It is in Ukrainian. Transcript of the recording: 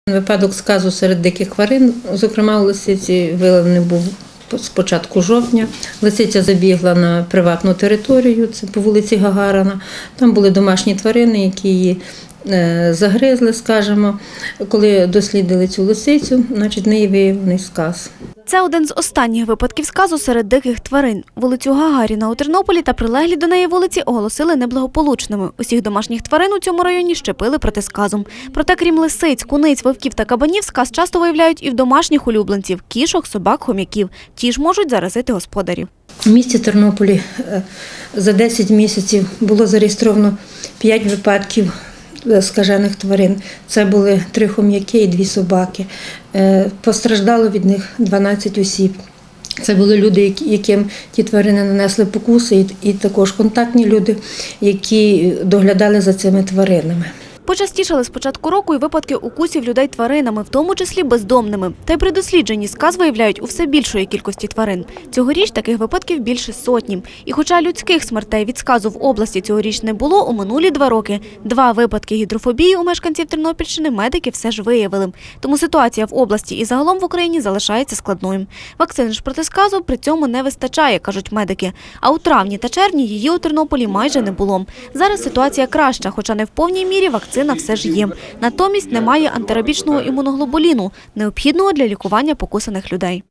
Випадок сказу серед диких тварин, зокрема у лисиці, виявлений був з початку жовтня. Лисиця забігла на приватну територію, це по вулиці Гагарина. Там були домашні тварини, які її загризли, скажімо. Коли дослідили цю лисицю, значить, в неї виявлений сказ. Це один з останніх випадків сказу серед диких тварин. Вулицю Гагаріна у Тернополі та прилеглі до неї вулиці оголосили неблагополучними. Усіх домашніх тварин у цьому районі щепили проти сказу. Проте, крім лисиць, куниць, вовків та кабанів, сказ часто виявляють і в домашніх улюбленців – кішок, собак, хом'яків. Ті ж можуть заразити господарів. У місті Тернополі за 10 місяців було зареєстровано 5 випадків скажених тварин. Це були 3 хом'яки і 2 собаки. Постраждало від них 12 осіб. Це були люди, яким ті тварини нанесли покуси, і також контактні люди, які доглядали за цими тваринами. Почастішали з початку року і випадки укусів людей тваринами, в тому числі бездомними. Та й при дослідженні сказ виявляють у все більшої кількості тварин. Цьогоріч таких випадків більше сотні. І хоча людських смертей від сказу в області цьогоріч не було, у минулі 2 роки 2 випадки гідрофобії у мешканців Тернопільщини медики все ж виявили. Тому ситуація в області і загалом в Україні залишається складною. Вакцини ж проти сказу при цьому не вистачає, кажуть медики. А у травні та червні її у Тернополі майже не було. Зараз ситуація краща, хоча не в повній мірі вакцина все ж є. Натомість немає антирабічного імуноглобуліну, необхідного для лікування покусаних людей.